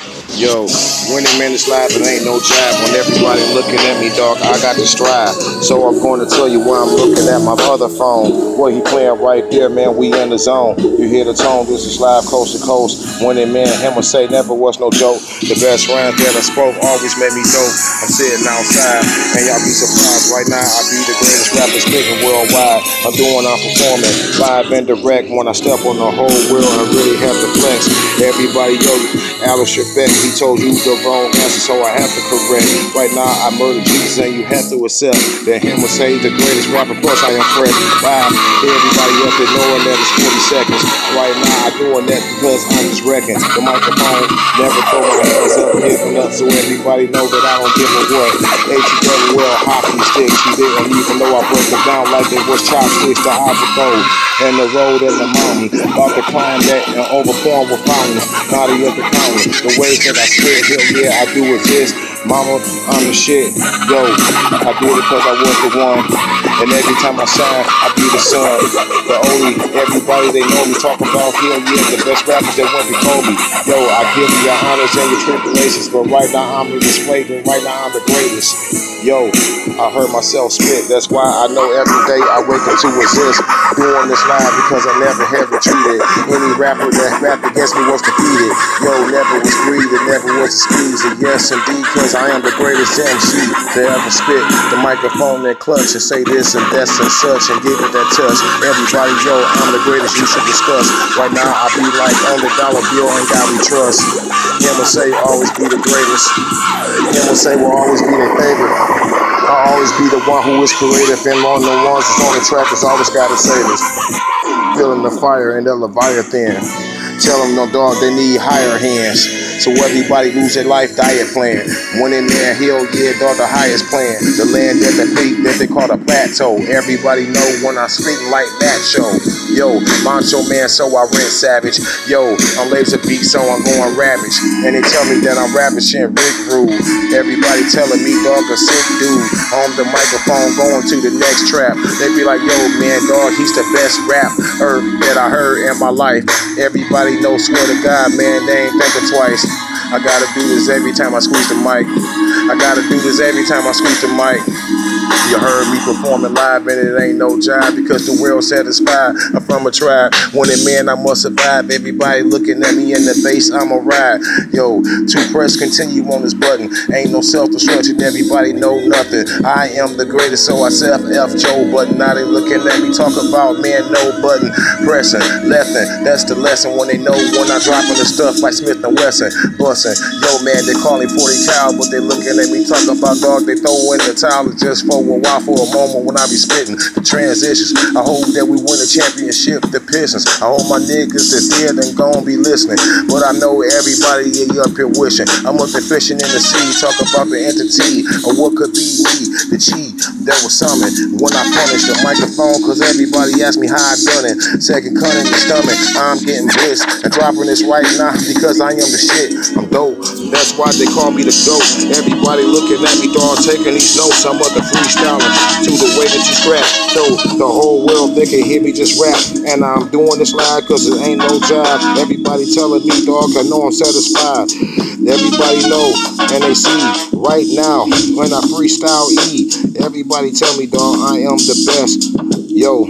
Yo, winning man is live, it ain't no jive. When everybody looking at me, dog, I got to strive. So I'm going to tell you why I'm looking at my other phone. Boy, he playing right there, man, we in the zone. You hear the tone, this is live coast to coast. Winning man, Frankhimasay never was no joke. The best rhymes that I spoke always made me dope. I'm sitting outside, and y'all be surprised. Right now, I be the greatest rapper spitting worldwide. I'm performing live and direct. When I step on the whole world, I really have to flex. Everybody, yo, Alice Trebek, he told you the wrong answer, so I have to correct. Right now, I murder Jesus, and you have to accept that Frankhimasay the greatest rapper. Plus, I am fresh. Live, everybody up there knowing that it's 40 seconds. Right now, I'm doing that because I'm just wrecking. The microphone never throw my hands up, giving up, so everybody know that I don't give a what. H-E-double-L hockey sticks. He didn't even know I broke them down like they was chopsticks. The obstacle and the road and the mountain. About to climb that and overform with fountains. Naughty of the county. The ways that I spit, hell yeah, I do exist. Mama, I'm the shit. Yo, I do it because I was the one. And every time I shine, I be the sun. The only, everybody they know me talk about hell yeah, the best rappers that went before me. Yo, I give you your honors and your tribulations, but right now I'm the display, and right now I'm the greatest. Yo, I heard myself spit. That's why I know every day I wake up to exist. Doing this live because I never have retreated. Any rapper that rapped against me was defeated. Yo, never was greedy, never was squeezed. And yes, indeed, because I am the greatest MC to ever spit the microphone and clutch and say this and that's and such and give it that touch. Everybody, yo, I'm the greatest you should discuss. Right now, I be like on the dollar bill and God we trust. Frankhimasay always be the greatest. Frankhimasay will always be their favorite. I'll always be the one who is creative, and on the ones that's on the track is always gotta say this. Feeling the fire and the Leviathan. Tell them no dog, they need higher hands. So everybody lose their life diet plan. When in there, hell yeah, dog, the highest plan. The land at the feet that they call the plateau. Everybody know when I speak like that show. Yo, Macho Man, so I rent savage. Yo, I'm laser beat, so I'm going ravage. And they tell me that I'm ravishing Rick Rude. Everybody telling me, dog, a sick dude. On the microphone, going to the next trap. They be like, yo, man, dog, he's the best rapper that I heard in my life. Everybody knows, swear to God, man, they ain't thinking twice. I gotta do this every time I squeeze the mic. I gotta do this every time I squeeze the mic. You heard me performing live and it ain't no jive because the world satisfied. I'm from a tribe. When a man, I must survive. Everybody looking at me in the face, I'ma ride. Yo, to press continue on this button. Ain't no self-destruction, everybody know nothing. I am the greatest, so I self-F Joe Button. Now they looking at me talk about, man, no button. Pressing, leftin', that's the lesson when they know when I dropping the stuff like Smith & Wesson. Bussin', yo, man, they calling 40 cal, but they looking at me talk about, dog, they throw in the towel just for a while, for a moment when I be spitting the transitions. I hope that we win the championship, the Pistons. I hope my niggas that's dead and gon' be listening. But I know everybody up here wishing. I'm up there fishing in the sea, talk about the entity of what could be me, the cheat that was summoned when I punished the microphone, cause everybody asked me how I done it. Second cut in the stomach, I'm getting pissed and dropping this right now because I am the shit. I'm dope, that's why they call me the GOAT. Everybody looking at me, dog, taking these notes. I'm up the freestyling to the way that you scratch. So the whole world, they can hear me just rap. And I'm doing this live cause it ain't no job. Everybody telling me, dog, I know I'm satisfied. Everybody know and they see right now when I freestyle E. Everybody tell me, dog, I am the best. Yo,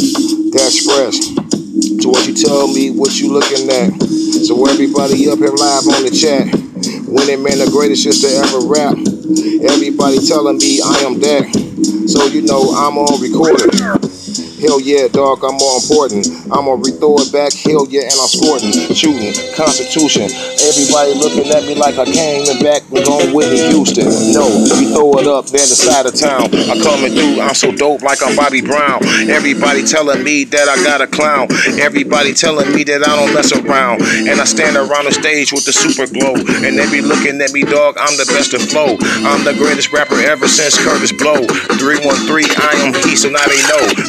that's fresh. So what you tell me, what you looking at. So everybody up here live on the chat. Winning man, the greatest just to ever rap. Everybody telling me I am that. So you know I'm on recording. Hell yeah, dog, I'm more important. I'm gonna throw it back, hell yeah, and I'm scoring, shooting, Constitution. Everybody looking at me like I came back and going Whitney Houston. No, you throw it up there the side of town. I'm coming through, I'm so dope like I'm Bobby Brown. Everybody telling me that I got a clown. Everybody telling me that I don't mess around. And I stand around the stage with the super glow. And they be looking at me, dog, I'm the best of flow. I'm the greatest rapper ever since Curtis Blow. 313, I am he, so now they know. Professional.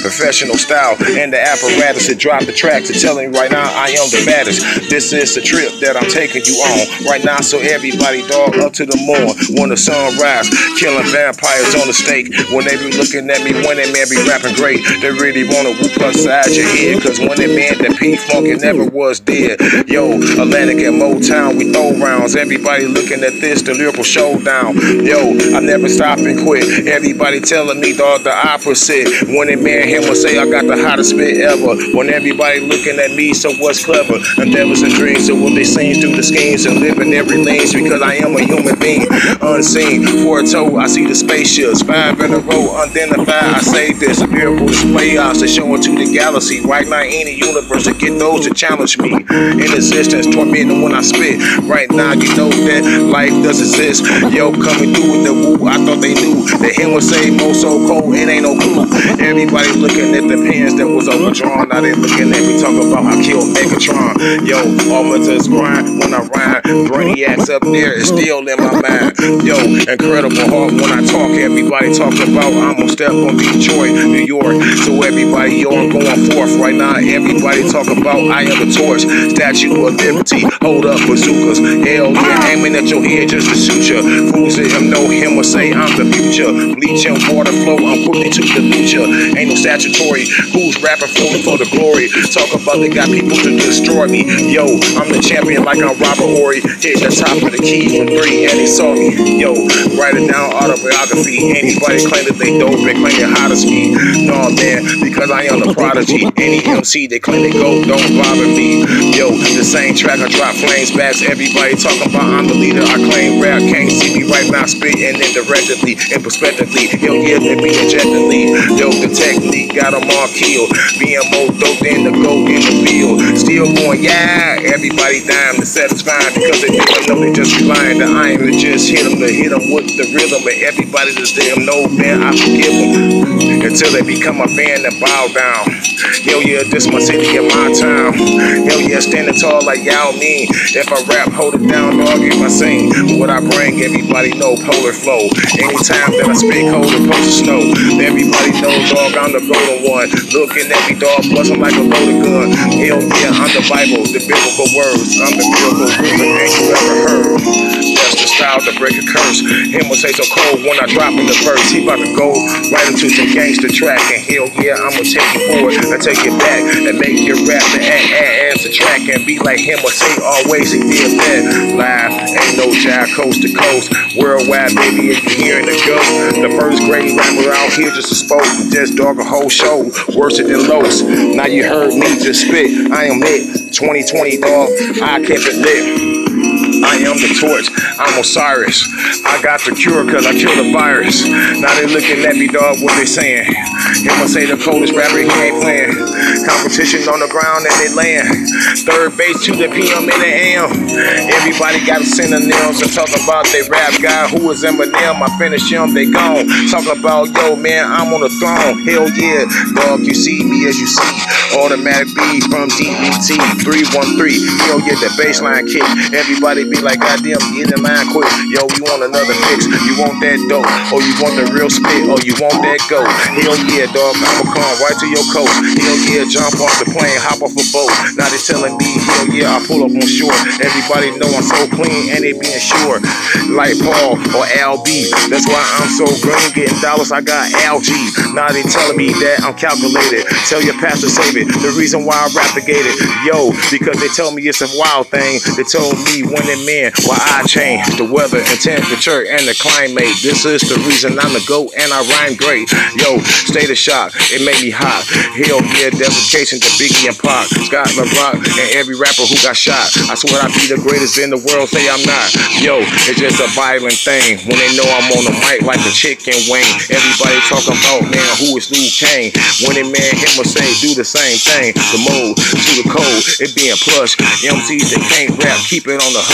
professional style and the apparatus to drop the track to telling me right now I am the baddest. This is the trip that I'm taking you on right now, so everybody, dog, up to the morn. When the sun rise, killing vampires on the stake. When they be looking at me, when that man be rapping great, they really wanna whoop upside your head. Cause when that man, that P-Funk, it never was dead. Yo, Atlantic and Motown, we throw rounds. Everybody looking at this, the lyrical showdown. Yo, I never stop and quit. Everybody telling me, dog, the opposite. When that man him will say I got the hottest spit ever. When everybody looking at me, so what's clever? Endeavors and dreams of what they seen through the schemes and living every lane because I am a human being. Unseen, foretold, I see the spaceships. 5 in a row, unidentified, I say this. A lyrical display, I say show it to the galaxy. Right now, any universe to get those to challenge me. In existence, tormenting when I spit. Right now, you know that life does exist. Yo, coming through with the woo, I thought they knew. The hymn would say, mo so cold, it ain't no clue. Everybody looking at the pens that was overdrawn. Now they looking at me, talking about I killed Megatron. Yo, almost as grind when I rhyme. Brainiacs up there is still in my mind. Yo, incredible heart when I talk. Everybody talking about I'm gonna step on Detroit, New York. So everybody, yo, I'm going forth right now. Everybody talking about I am the torch, Statue of Liberty. Hold up, bazookas. Hell yeah, aiming at your head just to shoot ya. Fools that him know him will say I'm the future. Bleach and water flow, I'm quickly to dilute ya. Ain't no statutory. Who's rapping for the glory? Talk about they got people to destroy me. Yo, I'm the champion like I'm Robert Horry. Hit the top of the key from 3 and they saw me. Yo, write it down, autobiography. Anybody claim that they dope and claim they're hot as me? No, man, because I am the prodigy. Any MC they claim they go, don't bother me. Yo, the same track I drop flames backs. Everybody talking about I'm the leader. I claim rap, can't see me right now spitting indirectly and prospectively. Hell yeah, they be injectingly. Yo, the technique got them all killed. Being more dope than the goat in the field. Still going, yeah, everybody dying to satisfy because they know they just relying to I am to just hit them with the rhythm. And everybody just damn know, man, I forgive them until they become a fan and bow down. Hell yeah, this my city and my town. Hell yeah, standing tall like Yao Ming. If I rap, hold it down, dog, if I sing. What I bring, everybody know polar flow. Anytime that I speak, hold it, post of snow. Everybody know, dog, I'm the golden one. Looking at me, dog, busting like a loaded gun. Hell yeah, I'm the Bible, the biblical words. I'm the miracle ruler, ain't you ever heard? That's the style to break a curse. Him will say so cold when I drop in the verse. He about to go right into some gangster track. And hell yeah, I'ma take you forward and take it back and make your rap and add the track and be like him or say always he did that. Live, ain't no jive, coast to coast. Worldwide, baby, if you hearing the ghost. The first great rapper out here just a spoke. Just dog a whole show, worse than Los. Now you heard me just spit. I am it. 2020, dog. I kept it lit. I am the torch, I'm Osiris. I got the cure cause I killed the virus. Now they looking at me, dog, what they saying? Him will say the coldest rapper, he ain't playing. Competition on the ground and they land. Third base to the PM and the AM. Everybody got synonyms and talk about they rap guy who is Eminem. I finish him, they gone. Talk about, yo, man, I'm on the throne. Hell yeah, dog, you see me as you see. Automatic beat from DBT 313. Hell yeah, the baseline kick. Everybody be like, goddamn, get in line quick. Yo, you want another fix? You want that dope? Or you want the real spit? Or you want that go? Hell yeah, dog, I'ma come right to your coast. Hell yeah, jump off the plane, hop off a boat. Now they telling me, hell yeah, I pull up on shore. Everybody know I'm so clean and they being sure. Like Paul or Al B. That's why I'm so green, getting dollars, I got algae. Now they telling me that I'm calculated. Tell your pastor save it. The reason why I propagated, yo, because they tell me it's a wild thing. They told me when it men, why I change the weather and temperature and the climate. This is the reason I'm the GOAT and I rhyme great. Yo, state of shock, it made me hot. Hell yeah, dedication to Biggie and Pac, Scott LaRock, and every rapper who got shot. I swear I be the greatest in the world, say I'm not. Yo, it's just a violent thing when they know I'm on the mic like a chicken wing. Everybody talking about, man, who is Liu Kang? When they man him will say, do the same thing. The mode to the code, it being plush. MCs that can't rap, keep it on the hush.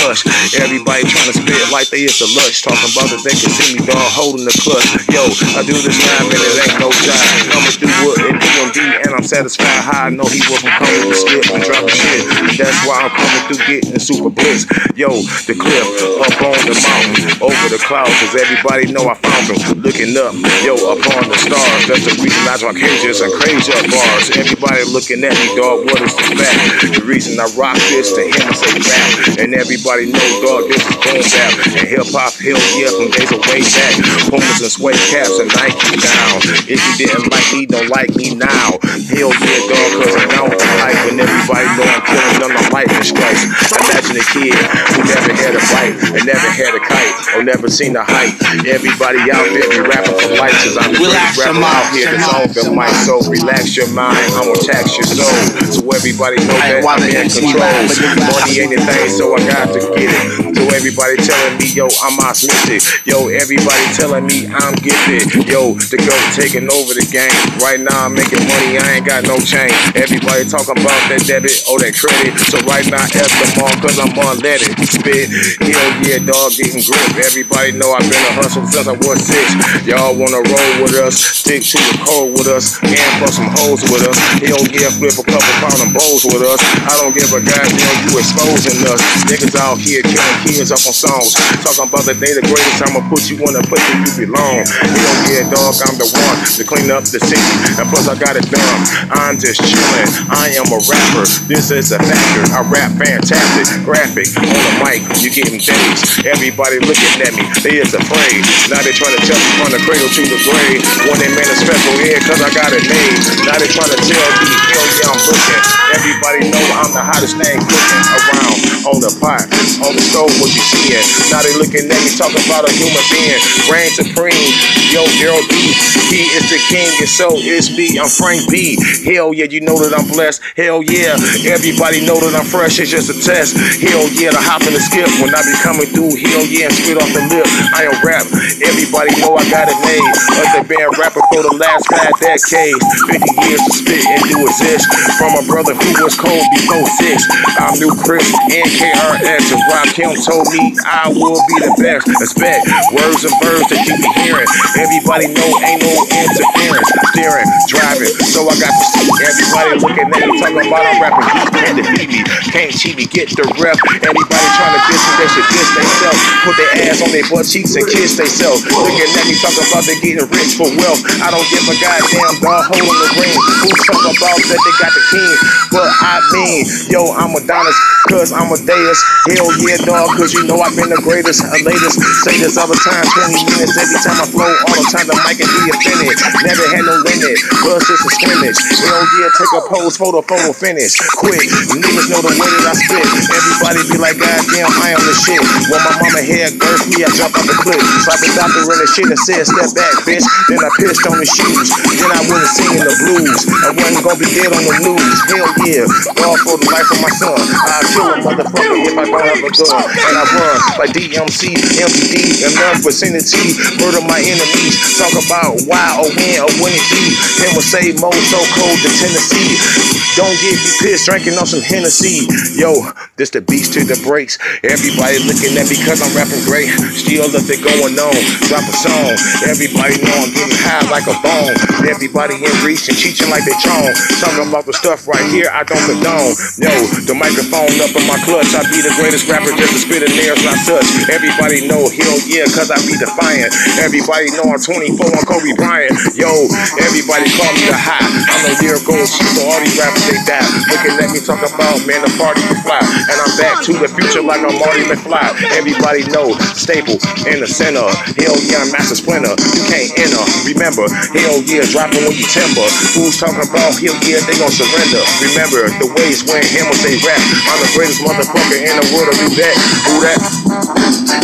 Everybody trying to spit like they is the lush. Talking about that they can see me, dog, holding the clutch. Yo, I do this now, man, it ain't no job. I'ma do what it do and be, and I'm satisfied how I know he wasn't coming to skip and drop the shit. That's why I'm coming through getting super bliss. Yo, the cliff, up on the mountain, over the clouds, cause everybody know I found them. Looking up, yo, up on the stars. That's the reason I drop cages and crazy up bars. Everybody looking at me, dog, what is the fact? The reason I rock this to him, I say rap. And everybody know, dog, this is boom bap. And hip-hop, hell yeah, from days of way back. Pumas and suede caps and Nike down. If you didn't like me, don't like me now. Hell yeah, dog, cause I'm out the hype. And everybody know I'm killing them, I'm lightning strikes. Imagine a kid who never had a bite and never had a kite or never seen a height. Everybody out there be rapping for life, cause I'm the greatest rapper out here that's on the mic. So relax your mind, I'm gonna tax your soul. So everybody know that I'm in control. Money ain't a thing, so I got to get it. So everybody telling me, yo, I'm optimistic. Yo, everybody telling me I'm gifted. Yo, the GOAT taking over the game. Right now I'm making money, I ain't got no change. Everybody talking about that debit or that credit. So right now F them all, cause I'm unleaded. Spit, hell yeah, dog, getting grip. Everybody know I've been a hustle since I was 6. Y'all wanna roll with us, stick to the code with us, and bust some hoes with us. Hell yeah, flip a couple pound of bowls with us. I don't give a goddamn, you exposing us. Niggas out here killing kids up on songs. Talking about that they the greatest, I'ma put you in a place where you belong. Hell yeah, dog, I'm the one to clean up the city. And plus I got it done. I'm just chilling, I am a rapper. This is a factor. I rap fantastic, graphic, on the mic, you getting days. Everybody looking at me, they is afraid. Now they trying to tell me from the cradle to the grave. When they man a special head, cause I got a name. Now they trying to tell me, hell yeah, I'm looking. Everybody know I'm the hottest thing cooking around. On the pot, on the stove, what you seeing? Now they looking at me, talking about a human being. Reign supreme, yo, Daryl B. He is the king, and so is me. I'm Frank B. Hell yeah, you know that I'm blessed. Hell yeah, everybody know that I'm fresh. It's just a test. Hell yeah, to hop in the skip when I be coming through. Hell yeah, and spit off the lip. I am rap. Everybody know I got it made. I've been rapping for the last 5 decades. 50 years to spit and do exist. From a brother who was cold before 6. I'm New Chris and KRS. And Rakim told me I will be the best. Expect words and verbs that you be hearing. Everybody know ain't no interference. Steering, driving, so I got to see everybody looking at me, talking about I'm rapping. You can't defeat me, can't cheat me, get the rep. Everybody trying to diss me, they should diss themselves. Put their ass on their butt cheeks and kiss themselves. Looking at me, talking about they getting rich for wealth. I don't give a goddamn dog holding the ring. Who's talking about that they got the king? But I mean, yo, I'm Adonis, cause I'm a deus. Hell yeah, dog, cause you know I've been the greatest, latest. Say this other time, 20 minutes every time I flow. All the time the mic can be offended. Never had no limit, plus it's a scrimmage. Hell yeah, take a pose, photo finish. Quick, niggas know the way that I spit. Everybody be like, goddamn, I am the shit. When my mama hair girth me, I jump off the cliff. So I been doctor in the shit and said, step back, bitch. Then I pissed on the shoes. Then I went and singing the blues. I wasn't gonna be dead on the news. Hell yeah, dog for the life of my son. I'll kill a motherfucker if I don't have a gun. And I run like DMC, MPD, enough vicinity. Murder my enemies. Talk about why or when it be. Then we'll say Mo so cold to Tennessee. Don't get me pissed drinking on some Hennessy. Yo, this the beast to the breaks. Everybody looking at me cause I'm rapping great. Still nothing going on. Drop a song. Everybody know I'm getting high like a bone. Everybody in reach and cheating like they chong. Talking about the stuff right here I don't condone. Yo, the microphone up in my clutch. I be the greatest rapper just to spit in nails, not such. Everybody know hell yeah cause I be defiant. Everybody know I'm 24 on Kobe Bryant. Yo, everybody call me the high. I'm the lyrical chief, so all these rappers they die. Looking at me talking about man the party can fly. And I'm back to the future like I'm Marty McFly. Everybody know staple in the center. Hell yeah, I'm Master Splinter. You can't enter. Remember, hell yeah, dropping when you timber. Who's talking about hell yeah, they gon' surrender. Remember the ways when Himasay rap. I'm the greatest motherfucker in the world to do that. Who that?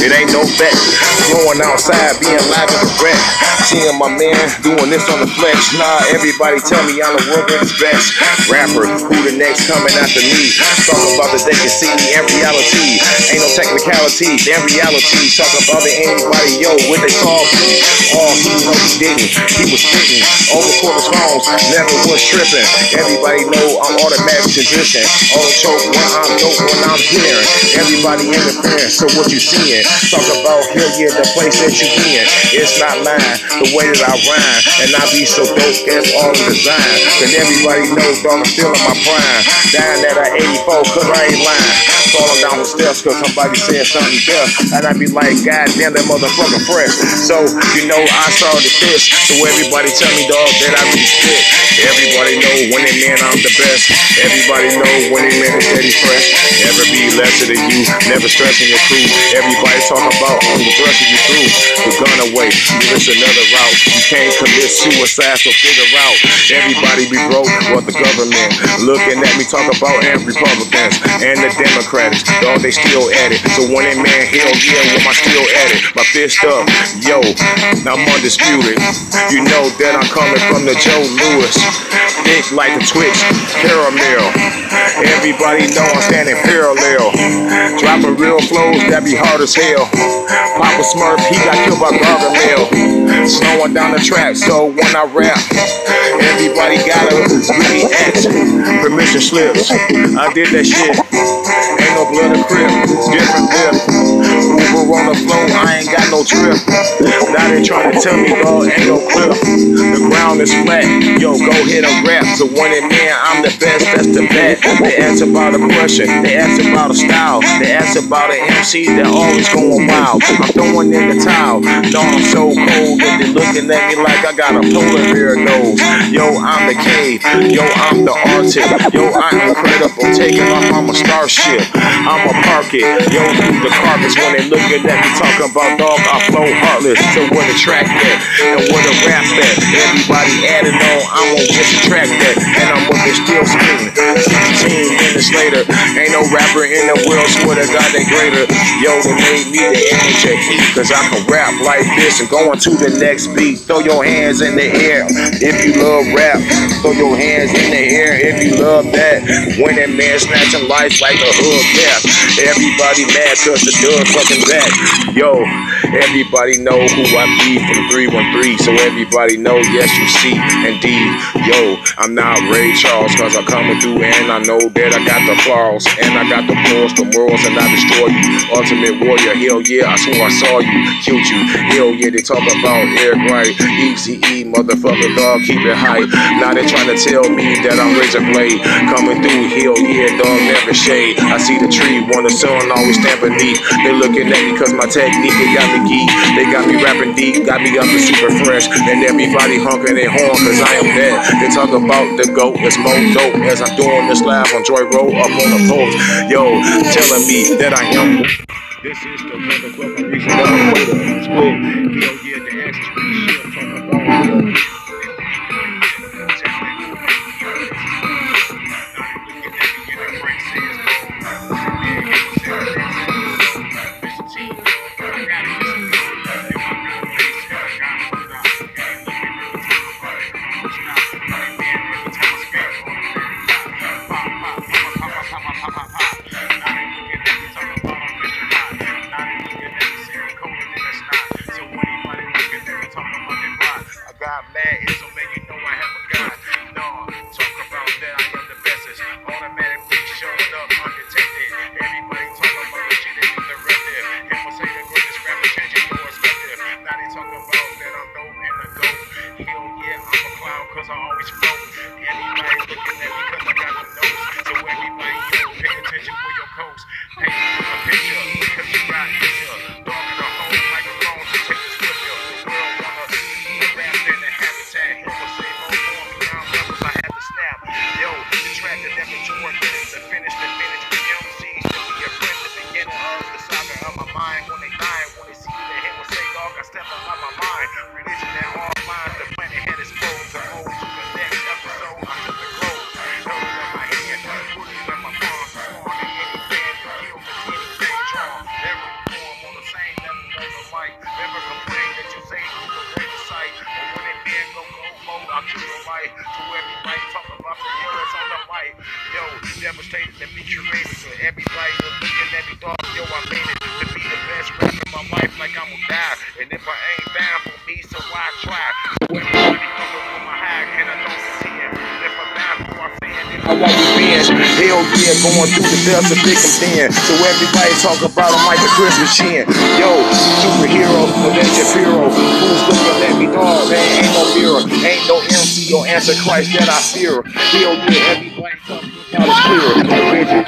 it ain't no bet. Going outside, being live in the wreck. Seeing my man doing this on the flex. Nah, everybody tell me I'm the world's best rapper. Who the next coming after me? Talk about that they can see me in reality. Ain't no technicality, in reality. Talk about it, anybody, yo, what they call me. Oh, he know he didn't. He was spitting over quarters phones, never was tripping. Everybody know I'm automatic transition. Auto choke when I'm dope, when I'm hearing. Everybody interfering, so what you seeing? Talk about hell yeah, the place that you in. It's not mine, the way that I rhyme. And I be so dope, that's all the design. Cause everybody knows, dog, I'm still in my prime. Dying at a 84, cause I ain't lying. Falling down the steps cause somebody said something deaf. And I be like, God damn, that motherfucker fresh. So, you know, I started this. So everybody tell me, dog, that I really spit. Everybody know when they man, I'm the best. Everybody know when they man is steady fresh. Never be lesser than you, never stressing your crew. Everybody talk about only thrusting you through. The gun away, give us another route. You can't commit suicide, so figure out. Everybody be broke, what the government looking at me, talk about and Republicans and the Democrats. Dog, they still at it. So when they man, hell yeah, with my still at it. My fist up, yo, I'm undisputed. You know that I'm coming from the Joe Louis. Thick like the Twix, caramel. Everybody know I'm standing parallel. Dropping real flows that be hard as hell. Papa Smurf, he got killed by Gargamel. Slowing down the track, so when I rap, everybody gotta really ask. Permission slips, I did that shit. Ain't no blood or crib, different dip. Uber on the floor, I ain't got no trip. Now they trying to tell me, dog, ain't no cliff. The ground is flat, yo, go hit a rap. So when it man, I'm the best, that's the bet. They ask about a question, they ask about a style, they ask about an MC that always going wild. I'm throwing in the towel, no, I'm so cold that they looking at me like I got a polar bear nose. Yo, I'm the cave, yo, I'm the artist, yo, I'm incredible, taking off, I'm a starship. I'ma park it, yo, through the carpets when they looking at me talking about, dog, I flow heartless. So where the track at, and where the rap at, everybody adding on, I'm gonna get the track that, and I'm working still spitting. 16 minutes later, ain't no rapper in the world, swear to God they greater. Yo, they made me the image of heat, cause I can rap like this and going to the next beat. Throw your hands in the air if you love rap. Throw your hands in the air if you love that. When that man snatching life like a hood cap. Everybody mad cause the dog fucking back. Yo, everybody know who I be from 313. So everybody know, yes you see, indeed. Yo, I'm not Ray Charles cause I'm coming through and I know that I got the flaws. And I got the flaws, the morals, and I destroy you. Ultimate warrior, hell yeah, I swear I saw you, killed you. Hell yeah, they talk about Eric Wright, Easy E, motherfucker, dog, keep it high. Now they trying to tell me that I'm razor blade. Coming through, hell yeah, dog, never shade. I see the tree, when the sun always stand beneath. They looking at me cause my technique, they got me geek. They got me rapping deep, got me up to super fresh. And everybody honking their horn cause I am that. They talk about the GOAT, it's more dope as I'm doing this live on Joy Road up on the post. Yo, telling me that I am. This is the motherfucking reason that I'm waiting. Split. Hell yeah, the extra shit. Talking about mad ism, man, you know I have a God. No, talk about that I am the bestest. Automatically showing up undetected. Everybody talk about the shit that is directive. Say the greatest rapper changing your perspective. Now they talk about that I'm dope and the GOAT. Hell yeah, I'm a clown cause I always float. Everybody looking at me cause I got the nose. So everybody, yo, pay attention with your coast. Paint a picture because you got picture. Dog in the whole microphone to take the scripture. The world wanna rap in the habitat. He will say no more beyond levels I had to snap. Yo, the track that never tore minutes to finish the minutes with MCs to be a friend. The beginning of the saga of my mind when they dying. When they see the him will say, dog, I step up out my mind. Religion and all lines, the planet had exposed. The road to the next episode, I took the clothes. Held it in my hand, put it in my palm. Sworn to anything to kill me, anything drawn. Never perform on the same like I'm gonna die. And if I ain't down for me, so why try? So everybody coming from my high, and I don't pretend. If I'm down for my fan, then I won't revenge. Hell yeah, going through the dust to pick them thin. So everybody talk about him like a Christmas chin. Yo, superhero, but that's your hero. Who's looking at me, dog? Man, ain't no mirror. Ain't no MC or Antichrist that I fear. Hell yeah, everybody talking about it's clear. Rigid.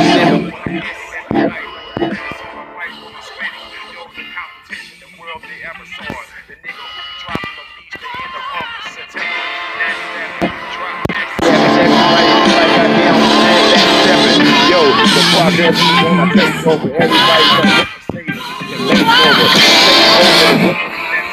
The progress is gonna take over. Everybody gonna say it and make over. Take over.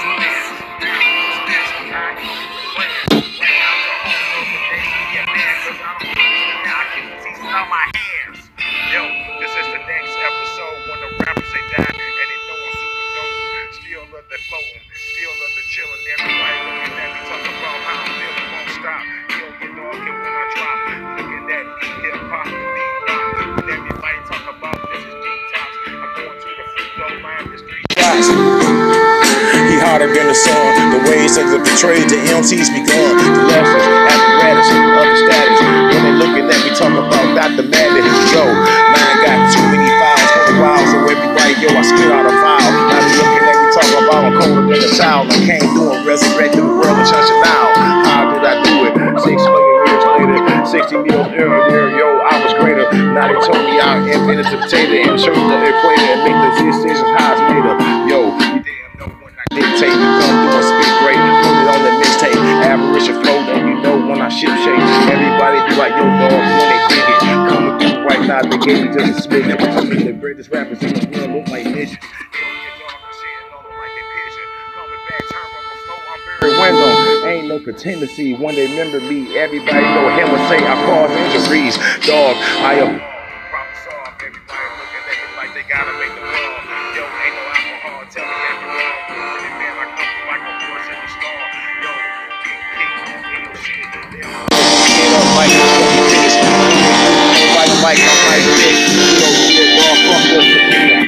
Yo, this is the next episode when the rappers they die and they know I'm super dope. Still love the flowing, still love the chilling. Everybody looking at me talking about how I'm feeling won't stop. Yo, you know I can when I drop. Look at that hip hop, the beat rock. When everybody talk about this is detox. I'm going to the free throw line, the street shots. He harder than the sun. The ways of the betrayed, the MCs begun. The lessons, apparatus, other status. When they looking at me talking about Dr. Madden, yo, mine got too many files for a while. So everybody, yo, I spit out a file. Now they looking at me talking about I'm colder than a child. I came through and resurrected the world and changed it now. How did I do it? 6 million years later, 60 meals earlier, yo, I was greater. Now they told me I invented the potato and showed the equator and make the decisions how it's made up. Yo, you didn't know when I dictate. Come through and spit great, put it on the mixtape. Average flow, then you know when I ship shake. Everybody be like, yo, dog, when they dig it. Coming through right now, they gave me just a smidgen. I mean, the greatest rappers in the world look like midgets. Yo, your dog, I'm shitting on them like they pigeon. Coming back, turn on the flow, I'm very window. Ain't no contingency when they remember me. Everybody know Frankhimasay, I cause injuries. Dog, I am problem solved. Everybody looking at me like they gotta make the call. Yo, ain't no alcohol, tell me that you're wrong. Man, I come through like a horse in the star. Yo, big king, ain't no shit. Get up like this, like I'm like this. Yo, get raw from the tequila.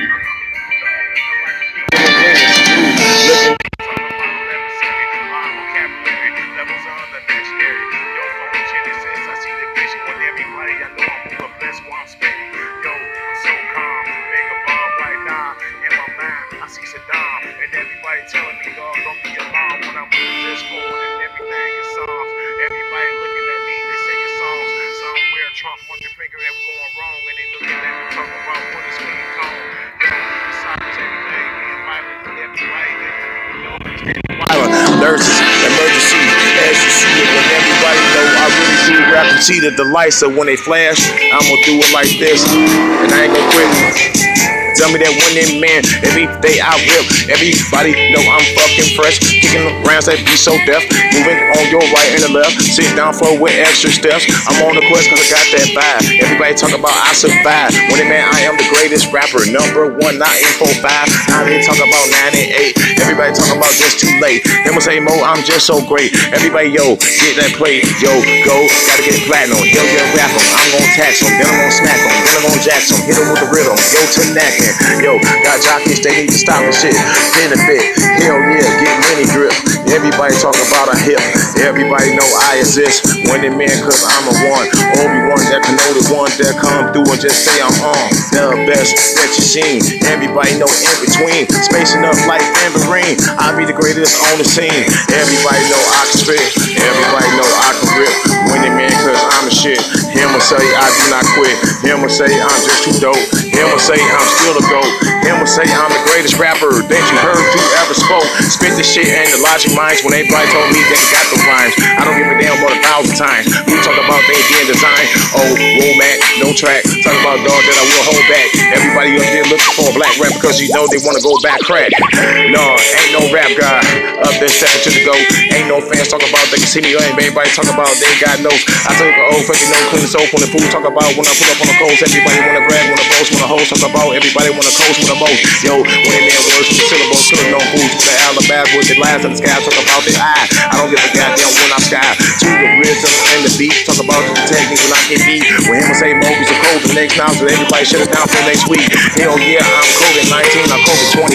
Telling me, dog, don't be alarmed when I'm moving this forward and everything is songs. Everybody looking at me, they singing songs. Somewhere Trump wants to figure that we're going wrong, and they looking at me talking about what is being called. Yo, besides everything being violent, everybody, you know, violent, nurses, emergency, as you see it, when everybody know I really do rap and see the lights, so when they flash, I'm gonna do it like this, and I ain't gonna quit. Tell me that one in man, every day I rip. Everybody know I'm fucking fresh. Kicking the rounds that be so deaf. Moving on your right and the left. Sit down for with extra steps. I'm on the quest cause I got that vibe. Everybody talk about I survive. One in man, I am the greatest rapper. #1, not info 5. Now they talk about 9 and 8. Everybody talk about just too late. Frankhimasay Mo, I'm just so great. Everybody, yo, get that plate. Yo, go, gotta get platinum. Hell yeah, rap them. I'm gonna tax them. Then I'm gonna smack them. Then I'm gonna jack them. Hit them with the rhythm. Yo, to knacking. Yo, got jockeys, they need to stop and shit. Hit a bit, hell yeah, get many grip. Everybody talk about a hip. Everybody know I exist. Winning man, cause I'm a one. Only one that can know the one that come through and just say I'm on. The best that you seen. Everybody know in between. Spacing up like tambourine. I be the greatest on the scene. Everybody know I can spit. Everybody know I can rip. Winning man, cause I'm the shit. Frankhimasay, I do not quit. Frankhimasay, I'm just too dope. Frankhimasay, I'm still the GOAT. Frankhimasay, I'm the greatest rapper that you heard you ever spoke. Spit this shit and the logic minds when everybody told me they got the rhymes. I don't give a damn more than 1,000 times. We talk about they being designed. Oh, roll mat, no track. Talk about dog that I will hold back. Everybody up there looking for a black rap because you know they want to go back crack. No, ain't no rap guy up there stepping to the GOAT. Ain't no fans talk about they can see me. Everybody talk about they got notes. I took an old fucking no clean soap on the food. Talk about when I put up on the coast. Everybody wanna brag, wanna boast, wanna host. Talk about everybody wanna coast with the most. Yo, when they man words with the syllables, killing no fools with the alabama with the glass in the sky. Talk about the eye. I don't give a goddamn when I sky. To the rhythm and the beat. Talk about the technique when I can beat. When Frankhimasay Mo be so cold the next time, so everybody shut it down for next week. Hell yeah, I'm COVID-19, I'm COVID-20.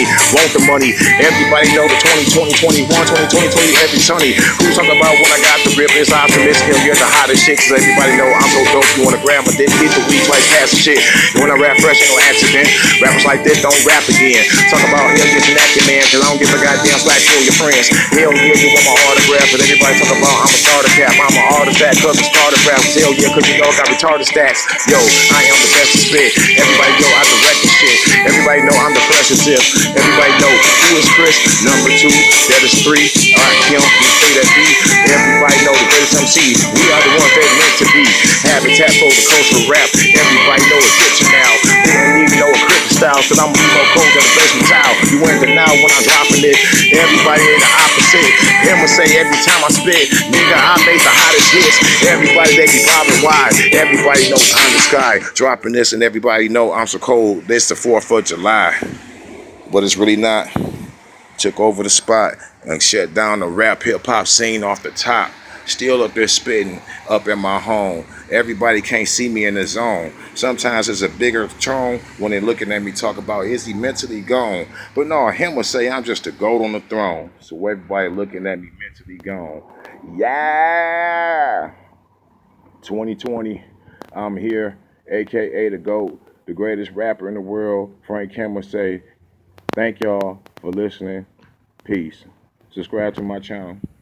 want the money. Everybody know the 2020, 21, 2020, 20, every sunny. Who talk about when I got the rip? It's optimistic. Hell, you're the hottest shit, cause everybody know I'm so dope. You wanna grab my dick, hit the weed like past the shit. And when I rap fresh, ain't no accident. Rappers like this don't rap again. Talk about hell, you're snacking, man, cause I don't give a goddamn slack for your friends. Hell yeah, you want my autograph, but everybody talk about I'm a starter cap. I'm an artifact, cause I'm starter raps. Hell yeah, cause you know I got retarded stats. Yo, I am the best to spit. Everybody know I direct the shit. Everybody know I'm the freshest tip. Everybody know who is Chris. Number 2, that is 3. Alright, Kim, you say that B. Everybody know the greatest MC. We are the ones that meant to be. Habitat for the culture rap. Everybody know it's ditching now. They don't even know a cricket style, cause I'm more cold than a basement towel. You in the now when I'm dropping it. Everybody ain't the opposite. I'ma say every time I spit, nigga, I make the hottest hits. Everybody they be bobbing wide. Everybody knows I'm the sky. Dropping this and everybody know I'm so cold. This the 4th of July. But it's really not. Took over the spot and shut down the rap hip-hop scene off the top. Still up there spitting up in my home. Everybody can't see me in the zone. Sometimes it's a bigger tone when they're looking at me talk about, is he mentally gone? But no, him will say I'm just a goat on the throne. So everybody looking at me mentally gone. Yeah! 2020, I'm here, aka the GOAT, the greatest rapper in the world, Frankhimasay. Thank y'all for listening. Peace. Subscribe to my channel.